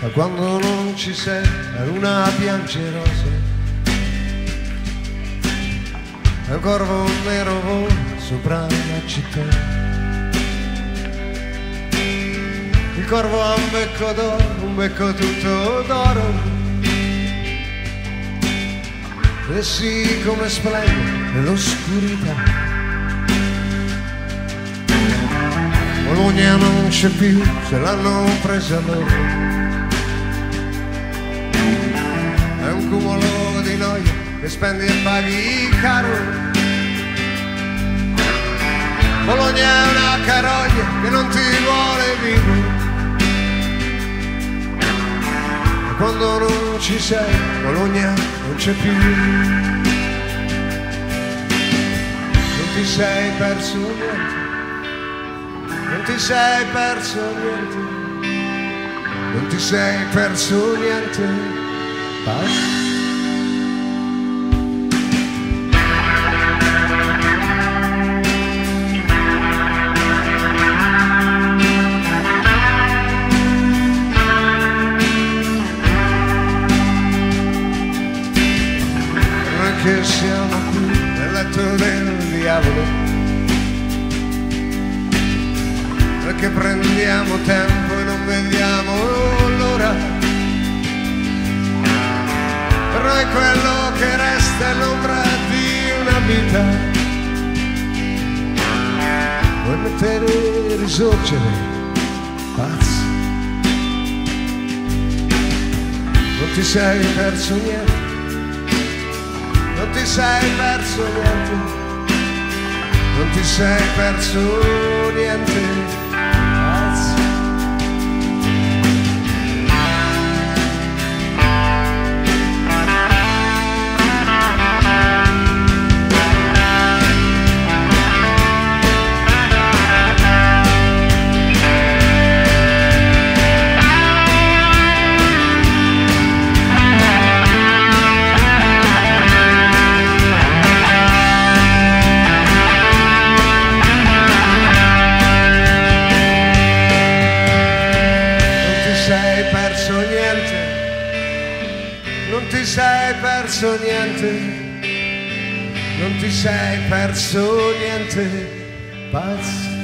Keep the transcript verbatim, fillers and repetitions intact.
Ma quando non ci sei la luna piange rose e un corvo nero vola sopra la città. Il corvo ha un becco d'oro, un becco tutto d'oro, e sì come splende nell'oscurità. Bologna non c'è più, se l'hanno presa loro, è un cumulo di noia che spendi e paghi caro. Bologna è una caroglia che non ti vuole vivo, e quando non ci sei Bologna non c'è più. Non ti sei perso niente, non ti sei perso niente, non ti sei perso niente, passa. Noi che siamo qui nel letto del diavolo, perché prendiamo tempo e non vediamo l'ora. Per noi quello che resta è l'ombra di una vita. Vuoi mettere risorgere, pazzo? Non ti sei perso niente, non ti sei perso niente, non ti sei perso niente. Non ti sei perso niente, non ti sei perso niente, pazzo.